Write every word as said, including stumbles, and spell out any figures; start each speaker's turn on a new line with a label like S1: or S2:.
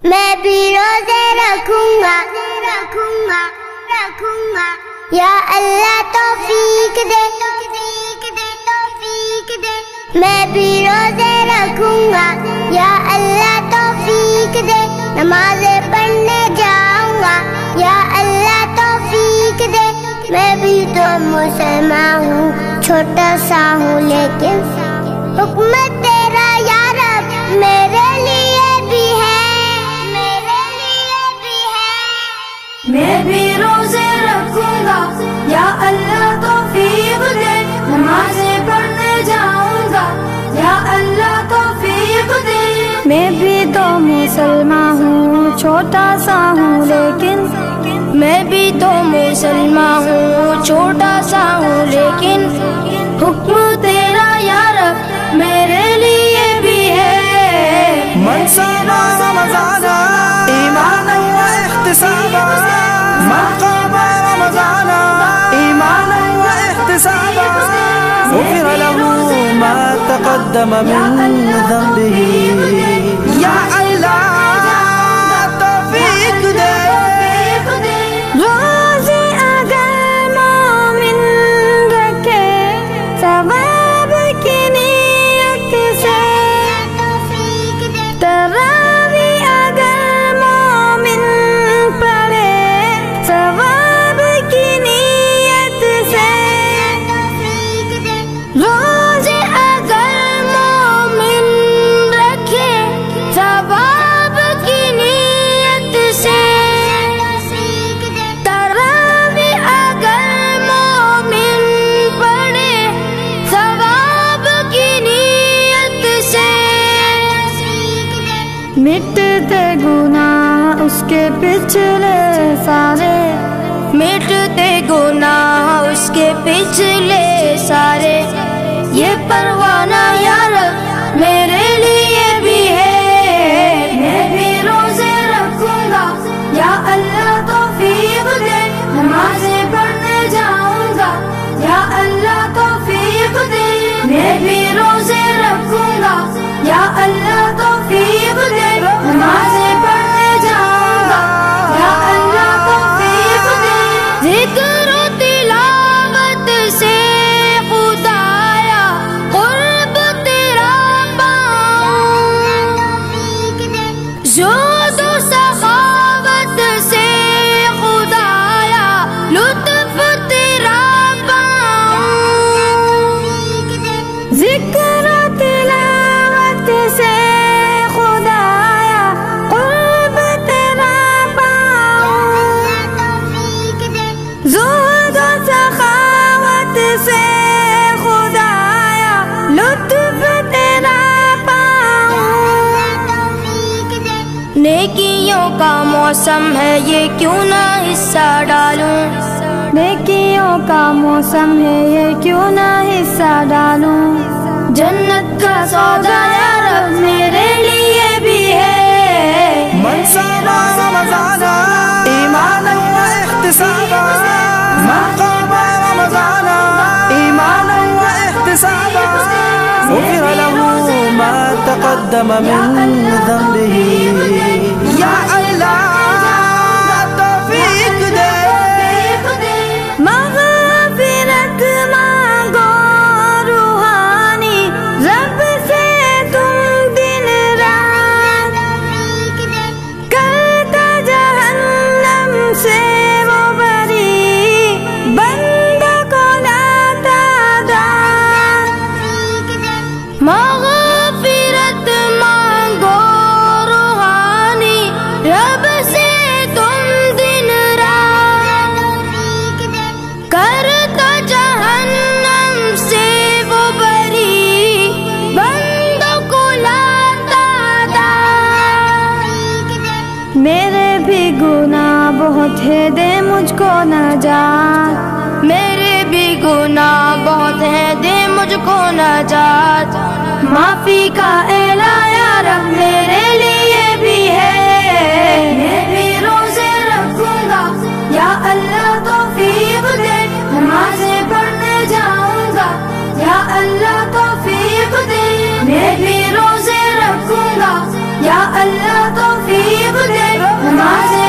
S1: میں بھی روزے رکھوں گا رکھوں گا رکھوں گا یا اللہ توفیق دے توفیق دے توفیق دے میں بھی روزے رکھوں گا یا اللہ توفیق دے نمازیں پڑھنے جاؤں گا یا اللہ توفیق دے میں بھی تو مسلمان ہوں چھوٹا سا ہوں لیکن حکم تیرا یا رب میرے لیے بھی ہے میرے لیے بھی ہے
S2: میں بھی روزے رکھوں گا یا اللہ توفیق دے نمازیں پڑھنے جاؤں گا یا اللہ توفیق دے
S3: میں بھی تو مسلمان ہوں چھوٹا سا ہوں لیکن
S2: میں بھی تو مسلمان ہوں چھوٹا سا ہوں لیکن حکم تیرا یا رب میرے لیے بھی ہے
S4: من صام رمضان ایمانا و احتسابا من قام رمضان ایمانا و احتسابا غفر له ما تقدم من ذنبه یا اللہ توفیق دے
S3: روزے اگر مومن رکھے ثواب کی نیت سے تراویح اگر مومن پڑھے ثواب کی نیت سے
S2: روزے اگر مومن رکھے ثواب کی نیت سے تراویح اگر مومن پڑھے ثواب کی نیت سے
S3: مٹتے گناہ اس کے پچھلے سارے
S2: مٹتے گناہ اس کے پچھلے سارے یہ پروانہ یا رب میرے لیے بھی ہے میں بھی روزے رکھوں گا یا اللہ توفیق دے نمازیں پڑھنے جاؤں گا یا اللہ توفیق دے میں بھی روزے رکھوں گا یا اللہ توفیق دے نمازیں پڑھنے جاؤں گا یا اللہ توفیق دے ذکر و تلاوت سے خدایا قرب تیرا پاؤں زہد و سخاوت سے خدایا لطف تیرا پاؤں
S3: ذکر و تلاوت سے خدایا قرب تیرا پاؤں زہد و سخاوت سے خدایا لطف تیرا پاؤں
S2: نیکیوں کا موسم ہے یہ کیوں نہ حصہ ڈالوں
S3: نیکیوں کا موسم ہے یہ کیوں نہ حصہ ڈالوں
S2: جنت کا سودا یا رب میرے لیے بھی ہے
S4: من صام رمضان ایمانا و احتسابا من قام رمضان ایمانا و احتسابا غفر له ما تقدم من ذنبه یا اللہ توفیق دے
S3: مغفرت مانگو روحانی رب سے تم دن رات کرتا جہنم سے وہ بری بندوں کو لاتا دار
S2: مغفرت مانگو روحانی رب سے تم دن رات کرتا جہنم سے وہ بری بندوں کو لاتا دار
S3: میرے بھی گناہ بہت ہے دے مجھ کو نجات
S2: میرے بھی گناہ بہت ہے دے مجھ کو نجات معافی کا اعلان یا رب میرے لیے بھی ہے میں بھی روزے رکھوں گا یا اللہ توفیق دے نمازیں پڑھنے جاؤں گا یا اللہ توفیق دے میں بھی روزے رکھوں گا یا اللہ توفیق دے، نماز